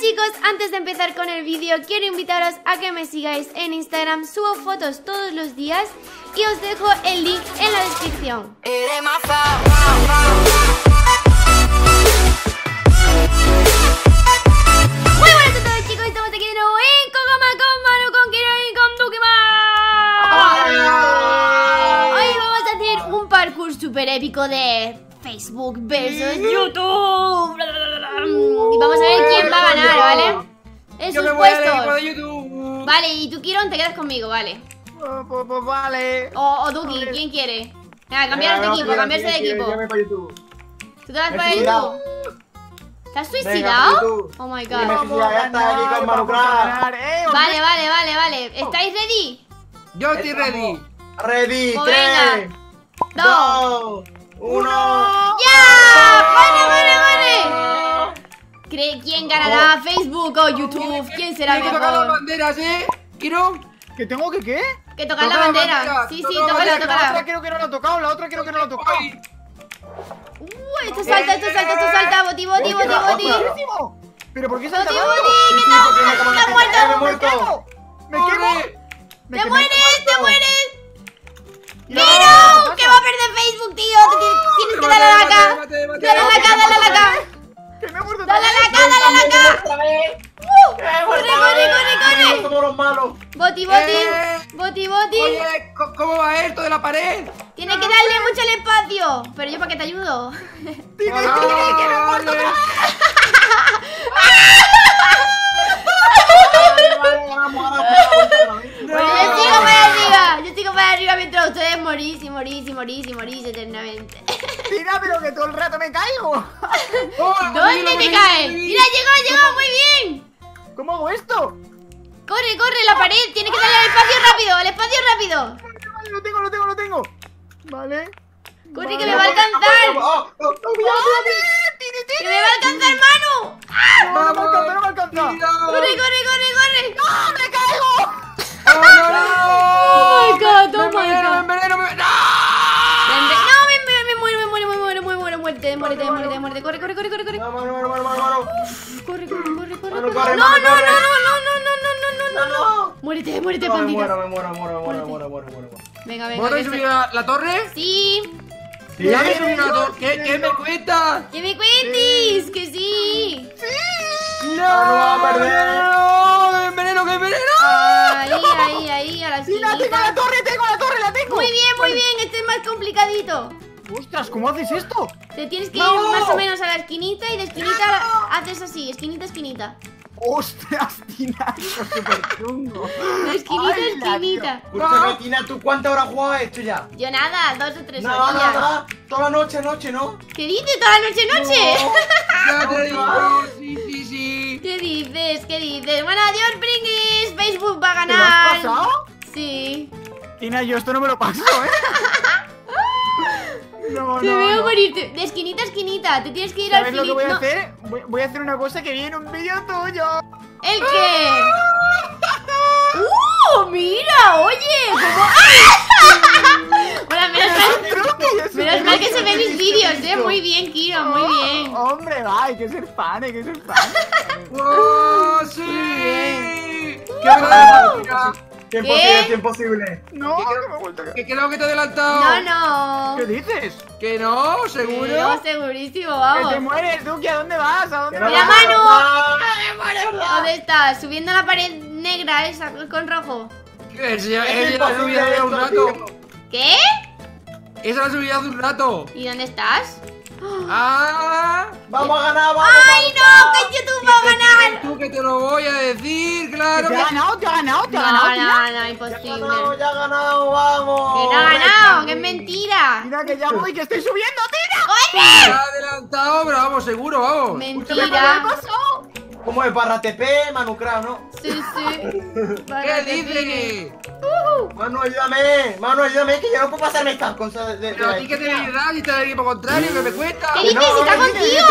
chicos, antes de empezar con el vídeo quiero invitaros a que me sigáis en Instagram. Subo fotos todos los días y os dejo el link en la descripción. Muy buenas a todos chicos, estamos aquí de nuevo en Kogama con Manu, con Kiro y con Dukima. Hoy vamos a hacer un parkour súper épico de Facebook versus YouTube. Y vamos a ver quién va a ganar, ¿vale? En sus puestos. Vale, y tú, Kiron, te quedas conmigo, ¿vale? Pues vale. O Duki, ¿quién quiere? Venga, cambiar de equipo, cambiarse de equipo. ¿Tú te vas para YouTube? ¿Te has suicidado? Oh my god. Vale. ¿Estáis ready? Yo estoy ready. Ready, Pues 3, 2, 1. ¡Ya! ¡Vale! ¿Quién ganará? ¿Facebook o YouTube? ¿Quién será el Hay que tocar las mejor? banderas, ¿Kiro? ¿Que tengo que qué? Que tocar la bandera. Sí, tócala. La otra creo que no la he tocado, la otra creo que no la he tocado. Esto salta, Boti. ¿Pero por qué salta? Boti, que te has muerto. ¡Me quemo! ¡Te mueres! ¡Pero! ¡Que va a perder Facebook, tío! Tienes que darle a la K. Dale a la K. ¡Que me he muerto! ¡Dale a la K! ¡Corre! Somos los malos. Boti. Oye, ¿cómo va esto de la pared? Tienes que darle mucho al espacio. Pero yo para qué te ayudo. ¡Que me he muerto! Yo sigo para arriba mientras ustedes morís eternamente. Mira, pero que todo el rato me caigo. ¿Dónde te caes? Mira, llegó, muy bien. ¿Cómo hago esto? Corre, la pared. Tienes que darle al espacio rápido. Vale, lo tengo. Vale. Corre, que me va a alcanzar. Que me va a alcanzar, Manu. No me alcanza. Corre. ¡No, me caigo! Oh my god. ¡Me enveneno! No, me muero. Muérete. Corre. No. Muérete, pandita. Me muero. Venga. ¿Vos subir a la torre? Sí. ¿Ya me subí a la torre? ¿Qué me cuentas? Que me cuentes, que sí. ¡No! va a perder! ¡No! ¡Me enveneno! Ahí, a la ¡Sí, la tengo la torre! ¡La tengo! Muy bien, este es más complicadito. ¡Ostras! ¿Cómo haces esto? Te tienes que ir más o menos a la esquinita y de esquinita haces así, esquinita. ¡Ostras, Tina! Eso es súper chungo. De esquinita. Escúchame, Tina, ¿tú cuántas horas has jugado a esto ya? Yo nada, 2 o 3 Nada, horas. toda la noche, ¿no? ¿Qué dices? ¿Toda la noche? ¡Ya te digo! Sí. ¿Qué dices? Bueno, adiós, Pringles. Facebook va a ¿Te lo has ganar. pasado? Sí. Tina, yo esto no me lo paso, No. Te veo morirte. De esquinita a esquinita. Te tienes que ir al ¿Sabes lo que finito. voy a hacer? Voy a hacer una cosa que viene en un vídeo tuyo. ¿El qué? ¡Mira! Oye, ¿cómo? Bueno, menos mal que se ven mis vídeos, Muy bien, Kiro, muy bien. Hombre, va, hay que ser fan. ¡Oh, sí! ¡Qué Imposible. No, que me he vuelto a caer. Que creo que te he adelantado. No. ¿Qué dices? ¿Que no? ¿Seguro? No, segurísimo, Que vamos. te mueres, Duki, ¿a dónde vas? ¡Mira, Manu! ¿Dónde estás? Subiendo la pared negra esa con rojo. Esa la subí hace un rato. ¿Qué? Esa la subí hace un rato. ¿Y dónde estás? Vamos a ganar, ¡Ay, no! ¡Que YouTube va a ganar! Tú que te lo voy a decir, claro. ¿Te ha ganado, Tina? No, imposible. Ya ha ganado, vamos. Que no ha ganado, que es mentira. Mira que ya voy, que estoy subiendo, Tina. Te he adelantado, pero vamos, seguro, vamos. Mentira. ¿Cómo es? Barra TP, Manu Crow, ¿no? Sí. ¿Qué dices? Manu, ayúdame, que yo no puedo pasarme estas cosas de Pero a ti que te voy a ayudar y te da el equipo contrario, que me cuesta. ¿Qué dices? ¡Si está contigo!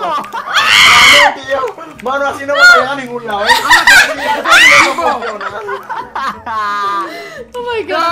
Manu, así no vamos a llegar a ningún lado, Oh my god.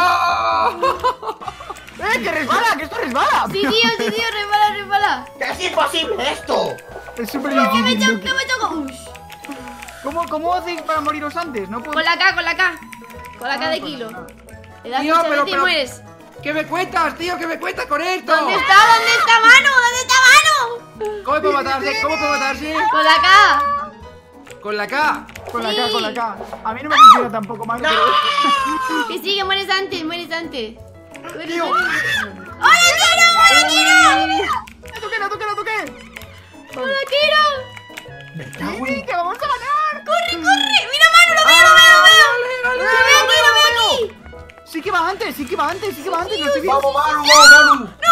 Que resbala, que esto resbala. Sí, tío, resbala. ¡Que es imposible esto! Es súper No me difícil. choco. ¿Cómo hacéis para moriros antes? No puedo... Con la K, con la K. Con la K de con kilo. la K. Le das Tío, muchas pero- veces y mueres. ¿Qué me cuentas, tío? ¿Qué me cuentas con esto? ¿Dónde está? ¿Dónde está Manu? ¿Dónde está Manu? ¿Cómo puedo matarse? ¿Cómo puedo matarse? Con la K. Con la K. Con la Sí. K, con la K. A mí no me funciona tampoco, Manu, pero... Que sí, que mueres antes, mueres antes. Tío. ¡Hola, quiero! ¡Hola, quiero! ¡La toqué! ¡Hola, quiero! Me cago ¡Sí, en... que vamos a ganar! ¡Corre, corre! ¡Mira, Manu, lo veo, lo veo, lo veo! ¡Lo veo aquí, lo veo aquí! Sí que va antes, lo estoy viendo. Vamos, Manu, vamos, Manu.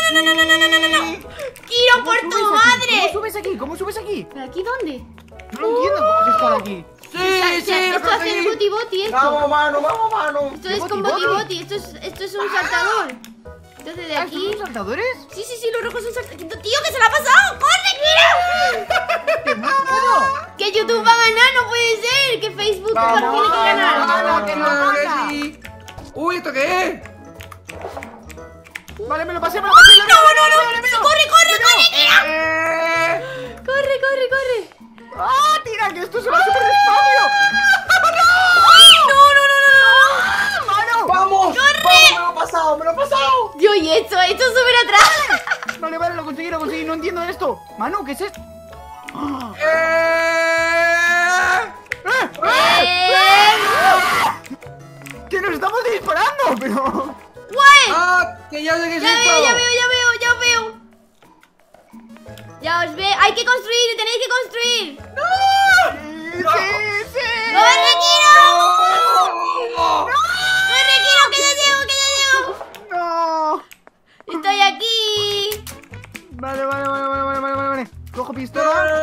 ¡Kiro, por tu madre! ¿Cómo subes aquí? ¿Pero aquí dónde? No lo entiendo, ¿cómo se está aquí? Sí, lo Esto hace el conseguí. boti, esto. Vamos, Manu. Esto es con boti. Esto es un saltador. Entonces de ¿Ah, aquí... ¿estos son saltadores? Sí, los rojos son saltadores. ¡Tío, que se la ha pasado! ¡Corre, Kiro! ¡Que no puedo! Que YouTube va a ganar, no puede ser. Que Facebook Vamos, tiene que ganar. vamos. que nos Claro que mata. sí. Uy, ¿esto qué es? Vale, me lo pasé, ¡No! ¡Corre, Kiro! Eh, ¡Corre! ¡Ah, tira, que esto se va súper despacio! ¡No! ¡Mano! Vamos, me lo he pasado. Dios, y esto súper atrás. Vale, lo conseguí, no entiendo esto. Manu, ¿qué es esto? ¡Ah! ¡Que nos estamos disparando! Pero... ¡Guay! Que ya sé qué es Ya esto. veo. Ya os veo. Hay que construir, tenéis que construir. ¡Sí! ¡Corre, Kiro! ¡Corre, Kiro, que ya llego! ¡No! Estoy aquí. Vale. Cojo pistola.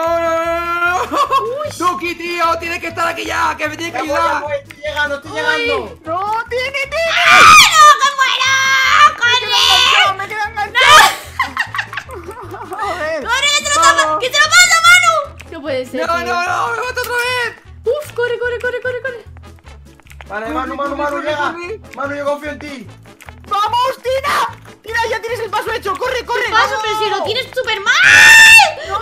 Duki, tío, tienes que estar aquí ya, que me tienes que ayudar. Estoy llegando. ¡No! ¡Tiene! ¡No, que muero! ¡Corre! ¡Me quedan enganchados! Joder. ¡Corre, que te lo pasa, Manu! No puede ser. No, tío. me mata otra vez. Uf, corre. Vale, Manu, llega. Manu, yo confío en ti. ¡Vamos, Tina! ¡Tina, ya tienes el paso hecho! ¡Corre! Paso, pero si lo tienes súper mal. ¡No!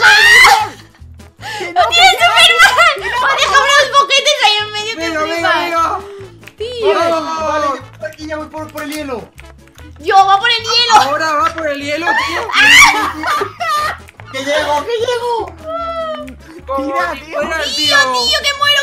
¡Que ¡Lo no, tienes que súper mal! ¡Me ha dejado unos boquetes ahí en medio que flipas! Venga. Tío, Vale, yo aquí ya voy por el hielo. yo va por el hielo. Ahora va por el hielo, tío. ¡Que llego! Tira, tío. Fuera, Tío, que muero.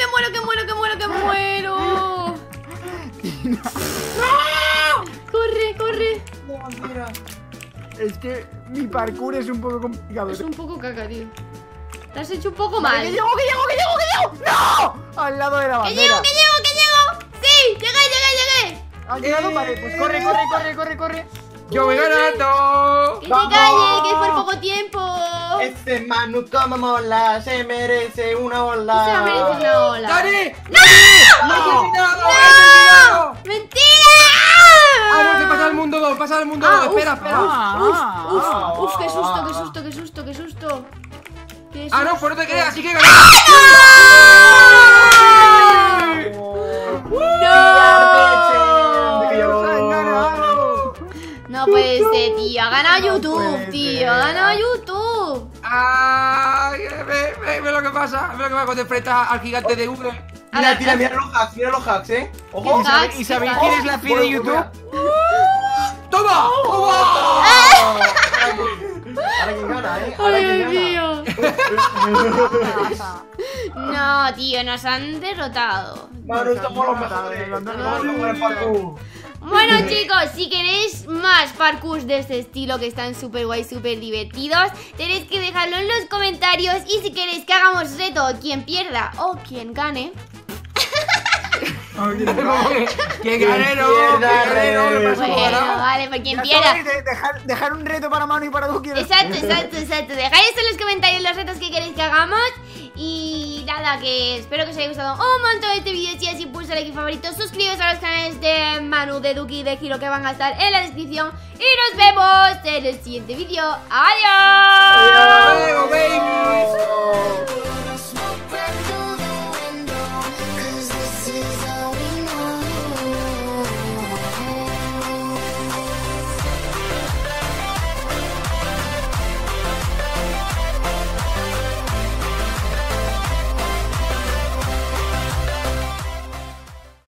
Corre. Mira. Es que mi parkour es un poco complicado. Es un poco caca, tío. Te has hecho un poco Vale, mal. ¡que llego! ¡No! Al lado de la ¡Que bandera. llego! ¡Sí! ¡Llegué! ¿Has llegado? Vale, pues corre. Yo voy ganando. ¡Que te ¡Vamos! calles, que es por poco tiempo! Este Manu toma mola, se merece una ola. Se merece una ola. ¡Dani! ¡No! ¡He terminado! ¡Mentira! Ah, no, que pasa al mundo 2, espera. Uf, qué susto. Ah, no, pues no te creas, así que gané. No puede ser, tío. Ha ganado YouTube, tío. Ha ganado YouTube. Ay, ve lo que pasa. Ve lo que pasa cuando te enfrentas al gigante de Uber. Mira los hacks, Ojo. ¿Y sabéis quién es la fi de YouTube? ¡Toma! Ahora quién gana, Ay, Dios mío. No, tío, nos han derrotado. Manu, somos los mejores. Somos los mejores parkour. Bueno, chicos, si queréis más parkours de este estilo que están súper guay, súper divertidos, tenéis que dejarlo en los comentarios. Y si queréis que hagamos reto quien pierda o quien gane, ¡Qué ganero! bueno, vale, pues quien pierda. Dejar un reto para Manu y para Duki. Exacto. Dejáis en los comentarios los retos que queréis que hagamos. Y nada, que espero que os haya gustado un montón este vídeo. Si es así, pulsa like y favorito. Suscribiros a los canales de Manu, de Duki y de Kiro, que van a estar en la descripción. Y nos vemos en el siguiente vídeo. ¡Adiós! ¡Adiós, baby!